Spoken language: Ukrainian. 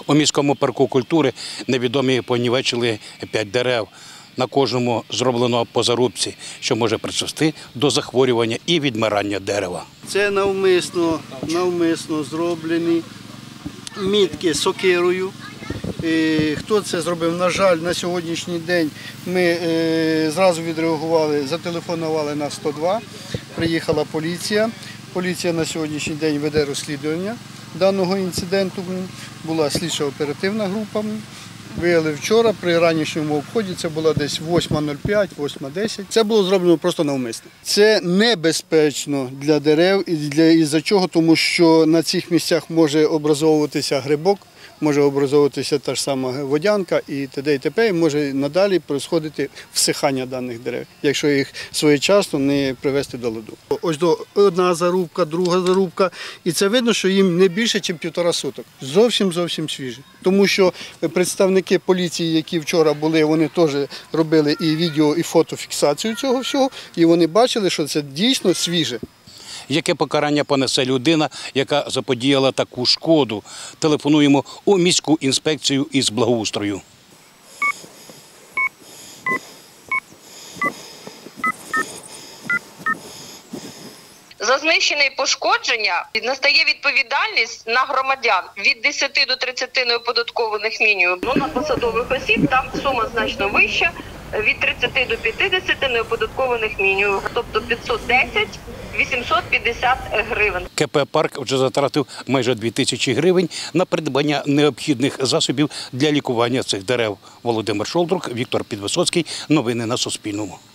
У міському парку культури невідомі понівечили 5 дерев. На кожному зроблено по зарубці, що може призвести до захворювання і відмирання дерева. Це навмисно зроблені мітки сокирою. Хто це зробив? На жаль, на сьогоднішній день ми зразу відреагували, зателефонували на 102, приїхала поліція. Поліція на сьогоднішній день веде розслідування даного інциденту. Була слідчо-оперативна група. Виявили вчора, при ранішньому обході, це було десь 8:05, 8:10. Це було зроблено просто навмисно. Це небезпечно для дерев, із-за чого, тому що на цих місцях може образовуватися грибок, може образовуватися та ж сама водянка і т.д. і т.п. І може надалі происходити всихання даних дерев, якщо їх своєчасно не привести до ладу. Ось одна зарубка, друга зарубка, і це видно, що їм не більше, ніж 1,5 суток. Зовсім свіжі. Тому що представники поліції, які вчора були, вони теж робили і відео, і фотофіксацію цього всього, і вони бачили, що це дійсно свіже. Яке покарання понесе людина, яка заподіяла таку шкоду? Телефонуємо у міську інспекцію із благоустрою. За знищення і пошкодження настає відповідальність на громадян від 10 до 30 неоподаткованих мінімумів. На посадових осіб там сума значно вища, від 30 до 50 неоподаткованих мінімумів, тобто 510 850 гривень. КП «Парк» вже затратив майже 2000 гривень на придбання необхідних засобів для лікування цих дерев. Володимир Шолдрук, Віктор Підвисоцький. Новини на Суспільному.